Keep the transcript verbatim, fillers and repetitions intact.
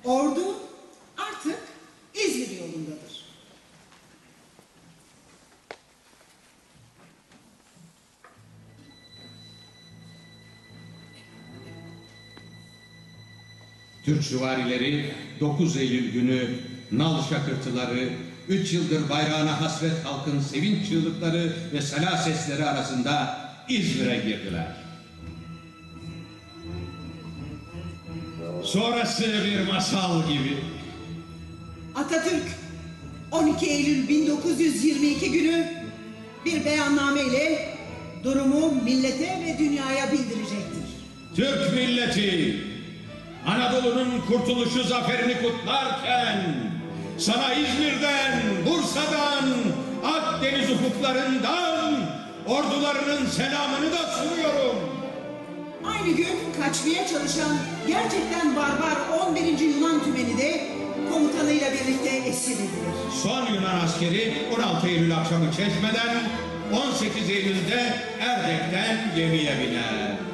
Ordu artık İzmir yolundadır. Türk süvarileri dokuz Eylül günü nal şakırtıları, üç yıldır bayrağına hasret halkın sevinç çığlıkları ve sela sesleri arasında İzmir'e girdiler. Sonrası bir masal gibi. Atatürk on iki Eylül bin dokuz yüz yirmi iki günü bir beyanname ile durumu millete ve dünyaya bildirecektir. Türk milleti Anadolu'nun kurtuluşu zaferini kutlarken sana İzmir'den, Bursa'dan, Akdeniz ufuklarından ordularının selamını da sunuyorum. Aynı gün kaçmaya çalışan gerçekten barbar on birinci Yunan tümeni de komutanıyla birlikte esir edilir. Son Yunan askeri on altı Eylül akşamı Çeşme'den, on sekiz Eylül'de Erdek'ten gemiye biner.